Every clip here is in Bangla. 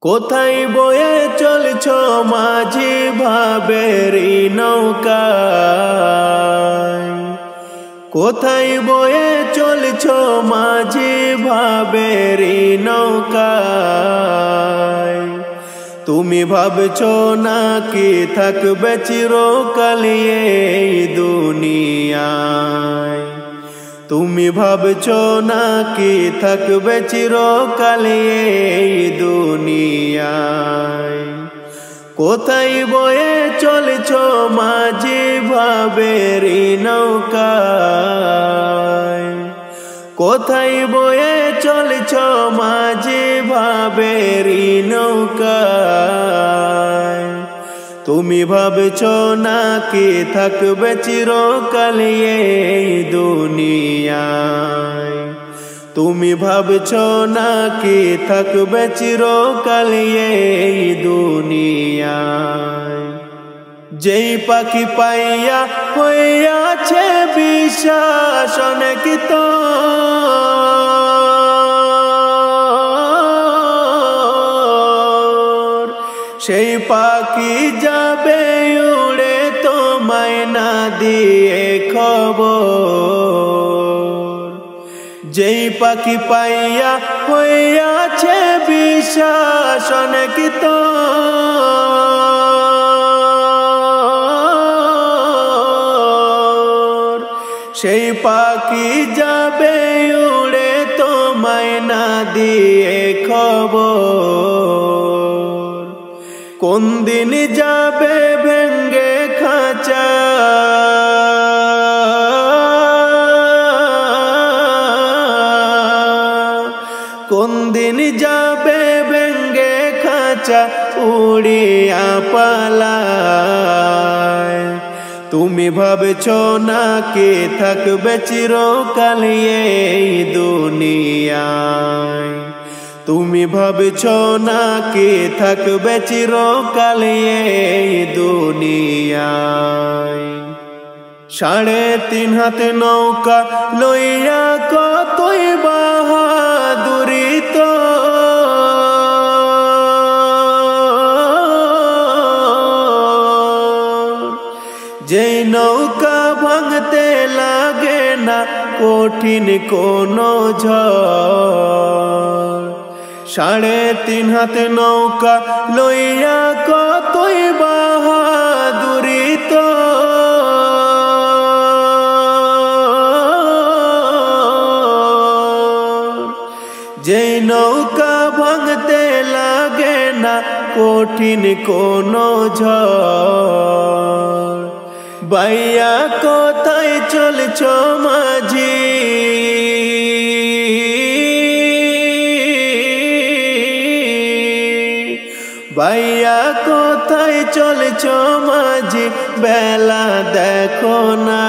কোথায় বয়ে চলছ মাঝি ভাবেরি নৌকায়, কোথায় বয়ে চলছ মাঝি ভাবেরি নৌকায়। তুমি ভাবছ নাকি থাকবে চিরকাল এই দুনিয়ায়, তুমি ভাবছ নাকি থাকবে চিরকাল এই দুনিয়ায়। কোথায় বয়ে চলছ মাঝি ভাবেরি নৌকায়, কোথায় বয়ে চলছ মাঝি ভাবেরি নৌকায়। তুমি ভাবছ নাকি থাকবে চিরকাল এই দুনিয়ায়, তুমি ভাবছ নাকি থাকবে চিরকাল এই দুনিয়ায়। যেই পাখি পাইয়া হইয়াছে বিশ্বাস অনেক তো, সেই পাখি যাবে উড়ে তোমায় না দিয়ে খবর। যেই পাখি পাইয়া হইয়াছে বিশ্বাস অনেক তো, সেই পাখি যাবে উড়ে তোমায় না দিয়ে খবর। কোন দিন যাবে ভেঙ্গে খাঁচা, কোন দিন যাবে ভেঙ্গে খাঁচা উড়িয়া পালায়। তুমি ভাবছ নাকি থাকবে চিরকাল এই দুনিয়ায়, তুমি ভাবছ নাকি থাকবে চিরকাল এই দুনিয়ায়। 3.5 হাত নৌকা লইয়া কতই বাহাদুরি তো, যেই নৌকা ভাঙতে লাগে না কঠিন কোনো ঝড়। 3.5 হাত নৌকা লইয়া কতই বাহাদুরি তো, যেই নৌকা ভাঙতে লাগে না কঠিন কোনো ঝড়। বাইয়া কোথায় চলছ মাঝি, বাইয়া কোথায় চলছ মাঝি বেলা দেখো না।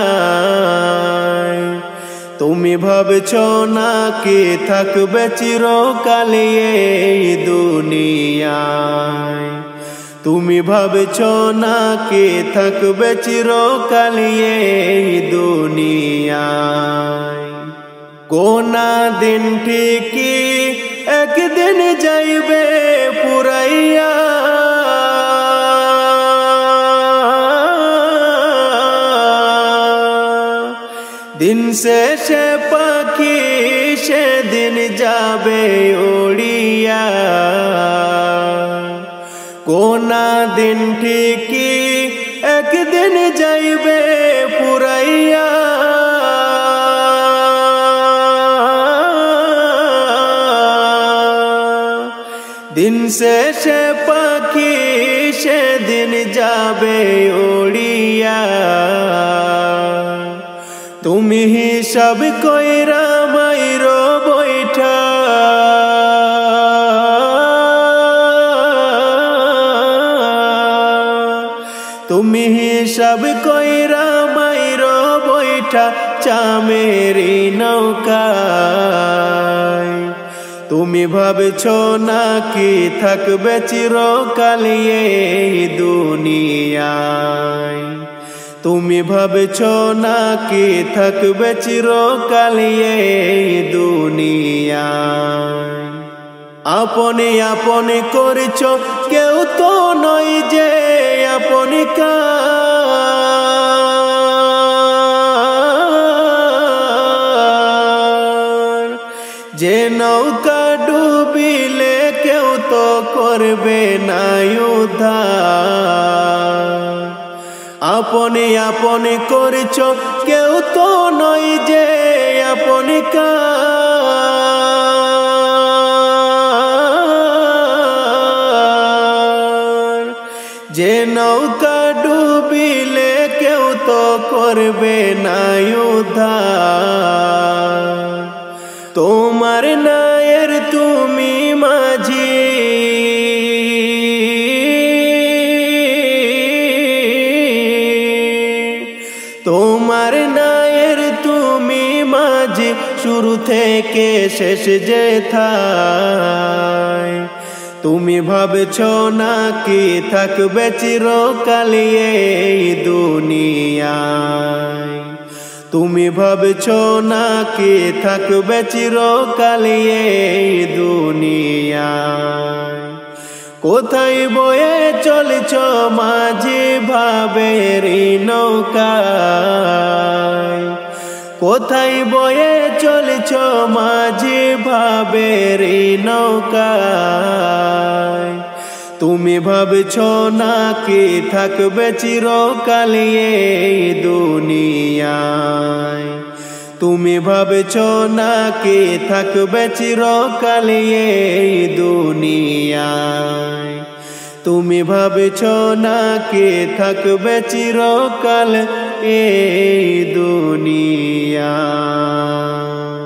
তুমি ভাবছ নাকি থাকবে চিরকাল এই দুনিয়ায়, তুমি ভাবছ নাকি থাকবে চিরকাল এই দুনিয়ায়। কোনা দিন ঠিকই একদিন যাইবে পুরাইয়া, দিন শেষে পাখি সেদিন যাবে উড়িয়া। কোনা দিন ঠিকই একদিন যাইবে পুরাইয়া, দিন শেষে পাখি সেদিন যাবে উড়িয়া। তুমি হিসাব কইরা মাইরো বৈঠা, তুমি হিসাব কইরা মাইরো বৈঠা চামেরি নৌকায়। তুমি ভাবছ নাকি থাকবে চিরকাল এই দুনিয়ায়, তুমি ভাবছ নাকি থাকবে চিরকাল এই দুনিয়ায়। আপনি আপনি করছ কেউ তো নয় যে আপনি কার। যে নৌকা ডুবিলে কেউ তো করবে না উদ্ধার। আপনি আপনি করছ কেউ তো নয় যে আপনি কার। যে নৌকা ডুবিলে কেউ তো করবে না উদ্ধার। তোমার নায়ের তুমি মাঝি, তোমার নায়ের তুমি মাঝি, শুরু থেকে শেষ যেথায়। তুমি ভাবছ নাকি থাকবে চিরকাল এই দুনিয়ায়। তুমি ভাবছ নাকি থাকবে চিরকাল এই দুনিয়ায়। কোথায় বয়ে চলছ মাঝি ভাবের নৌকায়। কোথায় বয়ে চলছ মাঝি ভাবের নৌকায়। তুমি ভাবছ নাকি থাকবে চিরকাল এই দুনিয়ায়। তুমি ভাবছ নাকি থাকবে চিরকাল এই দুনিয়ায়। তুমি ভাবছ নাকি থাকবে চিরকাল এই দুনিয়ায়।